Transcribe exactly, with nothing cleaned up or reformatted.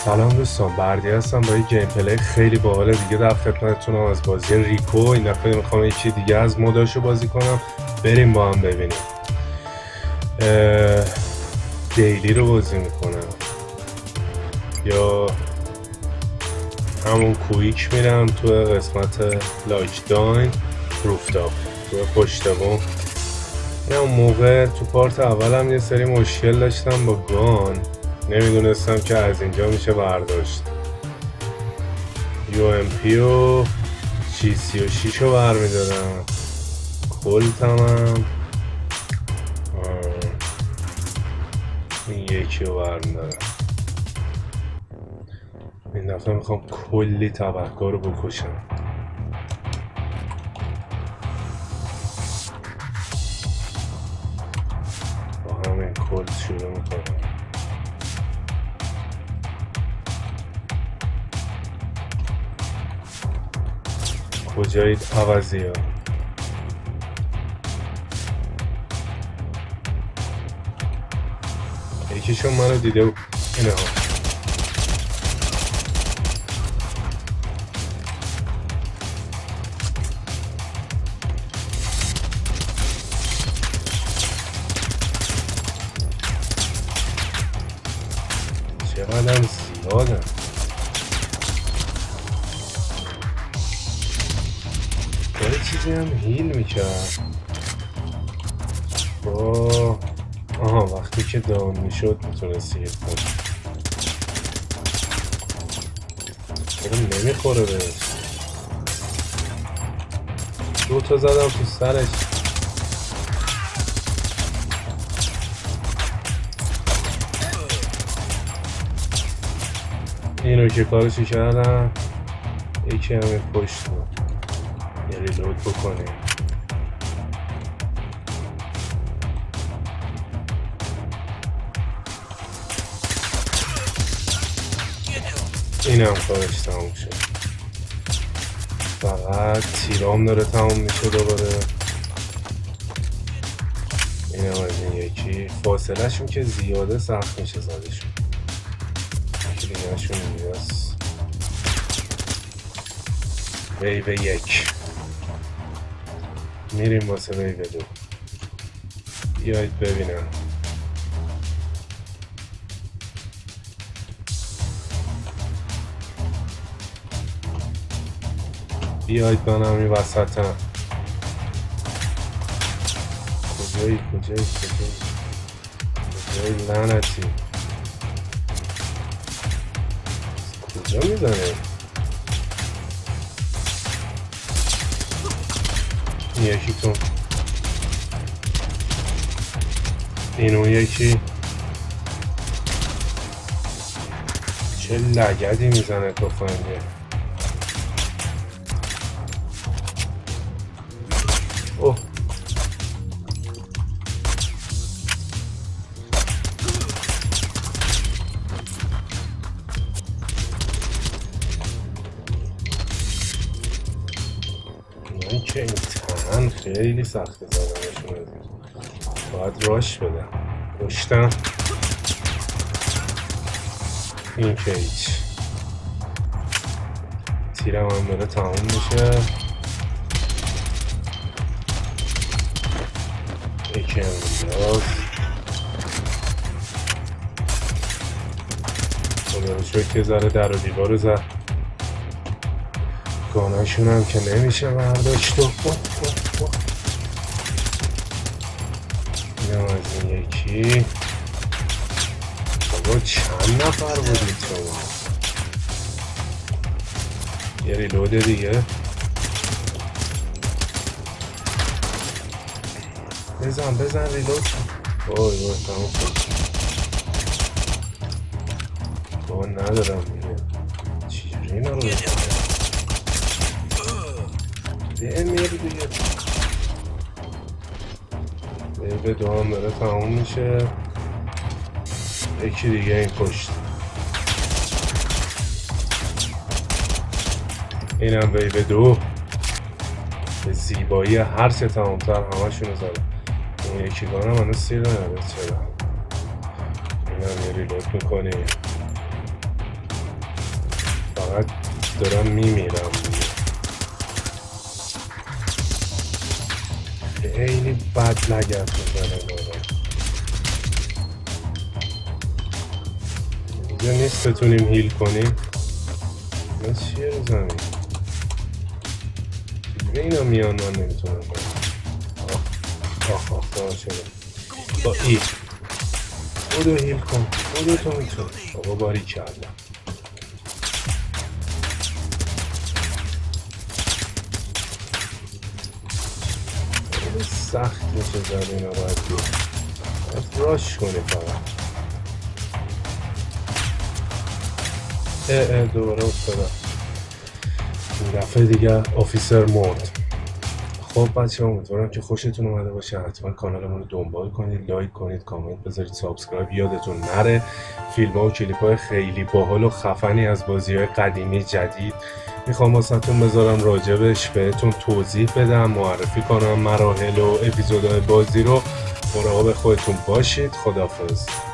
سلام دوستان، بردی هستم با یک گیم پلی خیلی باحال دیگه در خدمتتونم از بازی ریکو. این دفعه میخوام یکی دیگه از موداشو بازی کنم، بریم با هم ببینیم. دیلی رو بازی میکنم یا همون کویک میرم تو قسمت لاک داین روفتاپ تو پشت بوم. یا اون موقع تو پارت اولم یه سری مشکل داشتم با گان، نمیدونستم که از اینجا میشه برداشت. یو ام پی و سی سی و شیش رو برمیدارم، کلتم هم این یکی رو برمیدارم. این دفعه میخوام کلی تبهکار رو بکشم. با همین کل شروع میکنم. کجایید عوضی ها؟ یکیشون منو دیده بود. اینه ها چقدر زیادن. یه چیزی هم هیل میکرد با آها وقتی که داون میشد میتونستی هیل کنی. چرا نمیخوره بهش؟ دو تا زدم تو سرش. اینو که کارشو کردم، یکی همین پشت بود. یه ریلود بکنیم. این هم کارش تموم شد. فقط تیرام داره تموم میشه دوباره. این هم از این یکی. فاصله شون که زیاده سخت میشه زدشون. یکی دیگه شون دیگه است. ویو یک میریم واسه ویو دو. بیایید ببینم. بیایید من همین وسط هم. کجایی کجایی کجایی کجایی لعنتی کجا میزنه؟ یکی تو این اون یکی. چه لگدی میزنه تفنگه. اوه من که این تن خیلی سخته زدنشون. باید راش بدم. رشتم این که هیچ. تیرم هم داره تموم میشه. یکی هم اینجاست. خدا رو شکر که ذره در و دیوار رو زد. گاناشون هم که نمیشه برداشت. این هم از این یکی. بابا چند نفر بودید شما؟ یه ریلود دیگه. بزن بزن ریلود. وای وای تمام شد. بابا ندارم دیگه. چجوری اینا رو بزنم؟ به میاری دیگه. ویو دو هم داره تموم میشه. یکی دیگه این پشت. اینم ویو دو. به زیبایی هر چه تمامتر همشونو زدم. اون یکی گانم هنوز سیر نهده. چرا اینم یه ریلود میکنیم. فقط دارم میمیرم. خیلی بد لگت میزنه دارم. اینجا نیست بتونیم هیل کنیم. این چیه رو زمین؟ چجوری اینا میان من نمیتونم کنم. آخ آخ آخ شده با ای خودو هیل کن. خودو تو میتونی. بابا باری کردم. سخت میشه زد اینا باید بید باید راش کنی فقط. اه اه دوباره افتادم. این دفعه دیگه آفیسر مرد. خب بچه ها امیدوارم که خوشتون اومده باشه. حتما کانالمون رو دنبال کنید، لایک کنید، کامنت بذارید، سابسکرایب یادتون نره. فیلم ها و کلیپ های خیلی باحال و خفنی از بازی های قدیمی جدید میخوام واسهتون بذارم، راجبش بهتون توضیح بدم، معرفی کنم مراحل و اپیزودهای بازی رو. مراقب خودتون باشید. خداحافظ.